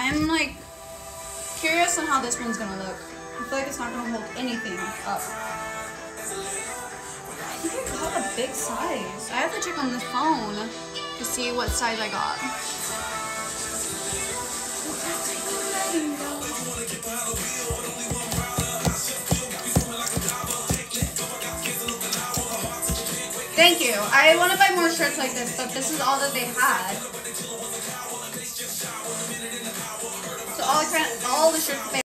I'm like curious on how this one's gonna look. I feel like it's not gonna hold anything up. I think I got a big size. I have to check on this phone to see what size I got. Thank you. I want to buy more shirts like this, but this is all that they had. So all the shirts they